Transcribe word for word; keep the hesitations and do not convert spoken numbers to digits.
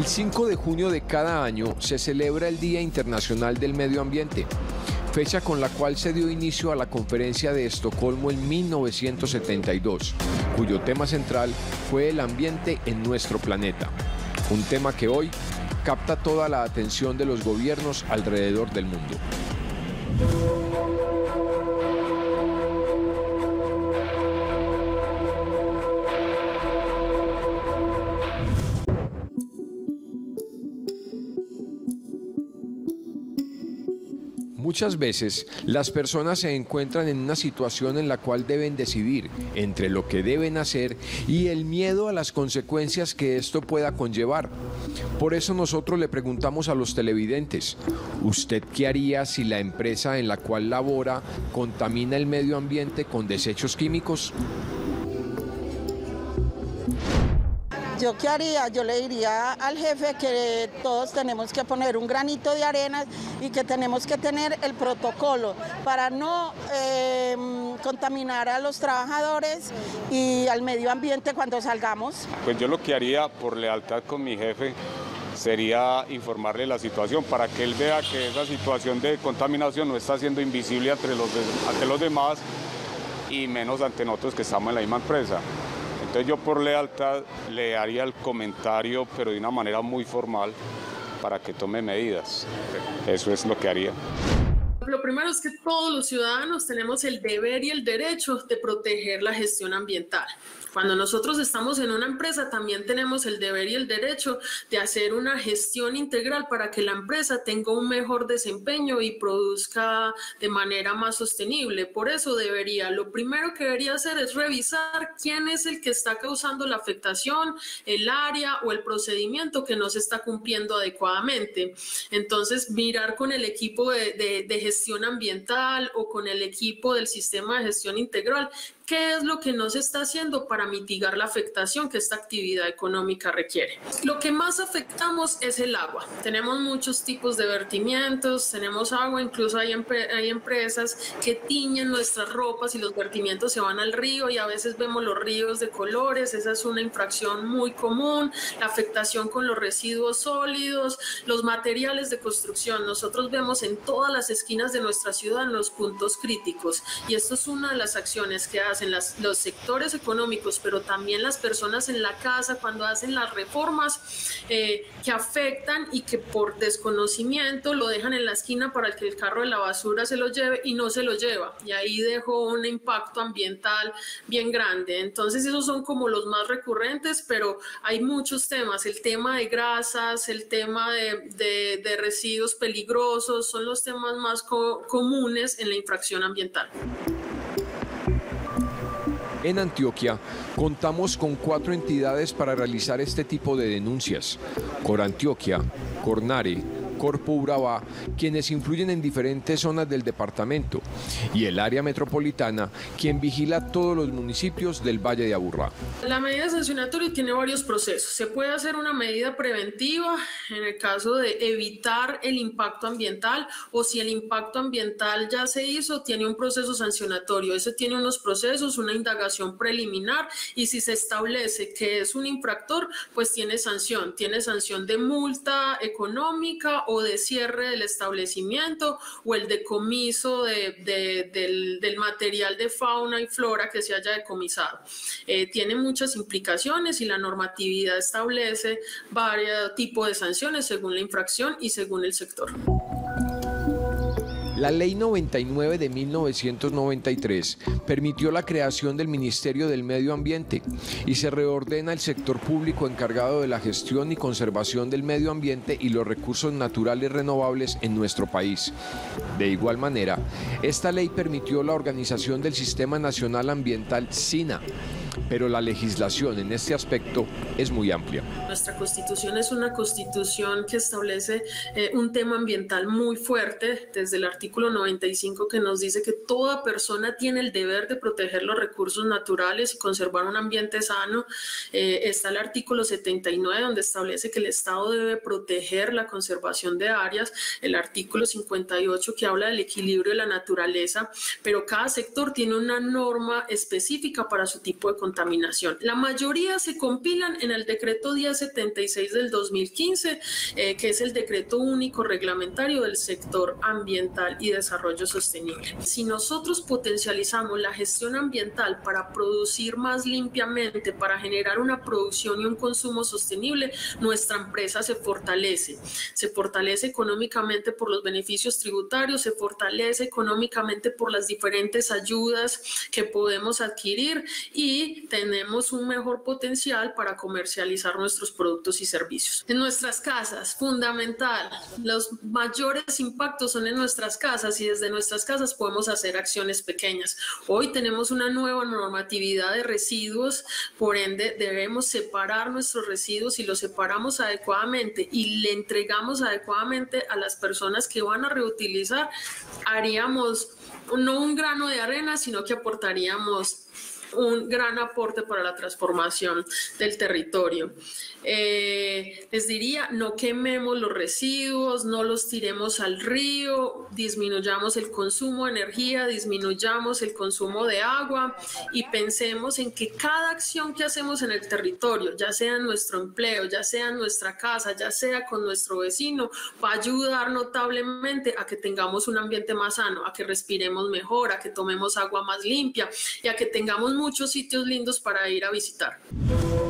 El cinco de junio de cada año se celebra el Día Internacional del Medio Ambiente, fecha con la cual se dio inicio a la Conferencia de Estocolmo en mil novecientos setenta y dos, cuyo tema central fue el ambiente en nuestro planeta. Un tema que hoy capta toda la atención de los gobiernos alrededor del mundo. Muchas veces las personas se encuentran en una situación en la cual deben decidir entre lo que deben hacer y el miedo a las consecuencias que esto pueda conllevar. Por eso nosotros le preguntamos a los televidentes, ¿usted qué haría si la empresa en la cual labora contamina el medio ambiente con desechos químicos? ¿Yo qué haría? Yo le diría al jefe que todos tenemos que poner un granito de arena y que tenemos que tener el protocolo para no eh, contaminar a los trabajadores y al medio ambiente cuando salgamos. Pues yo lo que haría por lealtad con mi jefe sería informarle la situación para que él vea que esa situación de contaminación no está siendo invisible ante los, ante los demás y menos ante nosotros que estamos en la misma empresa. Entonces yo por lealtad le haría el comentario, pero de una manera muy formal, para que tome medidas. Eso es lo que haría. Lo primero es que todos los ciudadanos tenemos el deber y el derecho de proteger la gestión ambiental. Cuando nosotros estamos en una empresa también tenemos el deber y el derecho de hacer una gestión integral para que la empresa tenga un mejor desempeño y produzca de manera más sostenible. Por eso debería, lo primero que debería hacer es revisar quién es el que está causando la afectación, el área o el procedimiento que no se está cumpliendo adecuadamente. Entonces mirar con el equipo de, de, de gestión ambiental o con el equipo del sistema de gestión integral qué es lo que no se está haciendo para mitigar la afectación que esta actividad económica requiere. Lo que más afectamos es el agua. Tenemos muchos tipos de vertimientos, tenemos agua, incluso hay, hay empresas que tiñen nuestras ropas y los vertimientos se van al río y a veces vemos los ríos de colores. Esa es una infracción muy común. La afectación con los residuos sólidos, los materiales de construcción. Nosotros vemos en todas las esquinas de nuestra ciudad los puntos críticos y esto es una de las acciones que hacen las, los sectores económicos, pero también las personas en la casa cuando hacen las reformas eh, que afectan y que por desconocimiento lo dejan en la esquina para que el carro de la basura se lo lleve y no se lo lleva y ahí dejó un impacto ambiental bien grande. Entonces esos son como los más recurrentes, pero hay muchos temas, el tema de grasas, el tema de, de, de residuos peligrosos son los temas más co- comunes en la infracción ambiental. En Antioquia, contamos con cuatro entidades para realizar este tipo de denuncias: Corantioquia, Cornare, Corpo Urabá, quienes influyen en diferentes zonas del departamento, y el área metropolitana, quien vigila todos los municipios del Valle de Aburrá. La medida sancionatoria tiene varios procesos. Se puede hacer una medida preventiva en el caso de evitar el impacto ambiental, o si el impacto ambiental ya se hizo, tiene un proceso sancionatorio. Ese tiene unos procesos, una indagación preliminar, y si se establece que es un infractor, pues tiene sanción. Tiene sanción de multa económica o de cierre del establecimiento o el decomiso de, de, del, del material de fauna y flora que se haya decomisado. Eh, tiene muchas implicaciones y la normatividad establece varios tipos de sanciones según la infracción y según el sector. La Ley noventa y nueve de mil novecientos noventa y tres permitió la creación del Ministerio del Medio Ambiente y se reordena el sector público encargado de la gestión y conservación del medio ambiente y los recursos naturales renovables en nuestro país. De igual manera, esta ley permitió la organización del Sistema Nacional Ambiental SINA, pero la legislación en este aspecto es muy amplia. Nuestra Constitución es una Constitución que establece eh, un tema ambiental muy fuerte, desde el artículo noventa y cinco, que nos dice que toda persona tiene el deber de proteger los recursos naturales y conservar un ambiente sano. Eh, está el artículo setenta y nueve, donde establece que el Estado debe proteger la conservación de áreas, el artículo cincuenta y ocho, que habla del equilibrio de la naturaleza, pero cada sector tiene una norma específica para su tipo de contaminación. La mayoría se compilan en el decreto diez setenta y seis del dos mil quince, eh, que es el decreto único reglamentario del sector ambiental y desarrollo sostenible. Si nosotros potencializamos la gestión ambiental para producir más limpiamente, para generar una producción y un consumo sostenible, nuestra empresa se fortalece. Se fortalece económicamente por los beneficios tributarios, se fortalece económicamente por las diferentes ayudas que podemos adquirir y tenemos un mejor potencial para comercializar nuestros productos y servicios. En nuestras casas, fundamental, los mayores impactos son en nuestras casas y desde nuestras casas podemos hacer acciones pequeñas. Hoy tenemos una nueva normatividad de residuos, por ende debemos separar nuestros residuos y los separamos adecuadamente y le entregamos adecuadamente a las personas que van a reutilizar, haríamos no un grano de arena, sino que aportaríamos un gran aporte para la transformación del territorio. Eh, les diría, no quememos los residuos, no los tiremos al río, disminuyamos el consumo de energía, disminuyamos el consumo de agua y pensemos en que cada acción que hacemos en el territorio, ya sea en nuestro empleo, ya sea en nuestra casa, ya sea con nuestro vecino, va a ayudar notablemente a que tengamos un ambiente más sano, a que respiremos mejor, a que tomemos agua más limpia y a que tengamos muchos sitios lindos para ir a visitar.